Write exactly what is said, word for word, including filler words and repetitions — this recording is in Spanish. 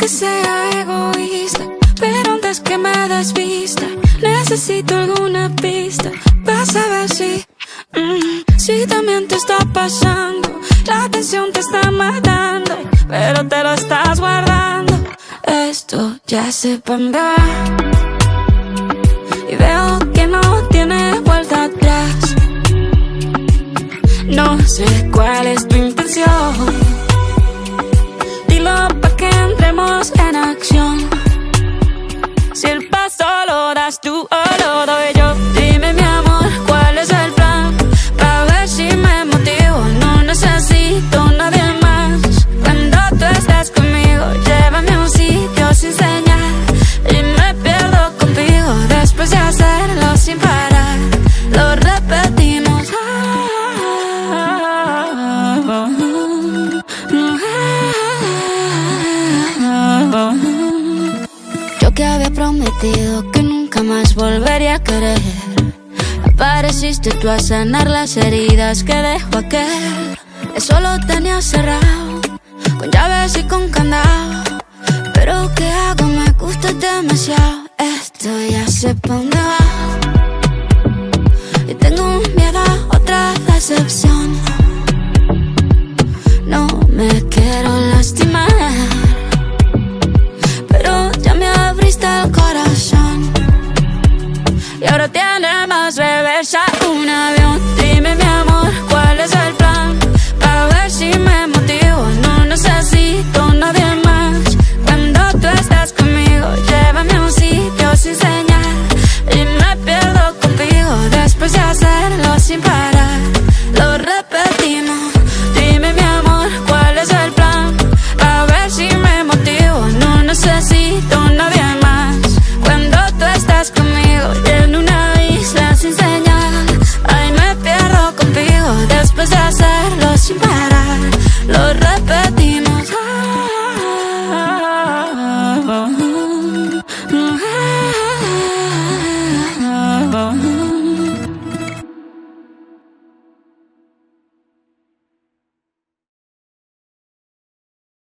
que sea egoísta, pero antes que me desvista, necesito alguna pista para saber si, mm, si también te está pasando. La atención te está matando, pero te lo estás guardando. Esto ya se pa' dónde va, y veo que no tiene vuelta atrás. No sé cuál es tu intención, dilo pa' que entremos en acción. Si el paso lo das tú o lo doy yo, dime mi amor, ¿cuál es el plan? Pa' ver si me motivo, no necesito nadie más. Cuando tú estás conmigo, llévame a un sitio sin señal y me pierdo contigo. Después de hacerlo sin parar, lo repetimos. Yo que había prometido que nunca más volvería a querer, apareciste tú a sanar las heridas que dejó aquel. Eso lo tenía cerrado, con llaves y con candado. Pero ¿qué hago? Me gusta demasiado. Esto ya sé pa' dónde va, y tengo miedo a otra decepción. No me quiero lastimar, pero ya me abriste el corazón. Y ahora tiene más reversa un avión. Dime mi amor, ¿cuál es el plan? Pa' ver si me motivo, no necesito nadie más. Cuando tú estás conmigo, llévame a un sitio sin señal y me pierdo contigo. Después de hacerlo sin parar, lo repetimos. Dime mi amor, ¿cuál es el plan? Pa' ver si me motivo, no necesito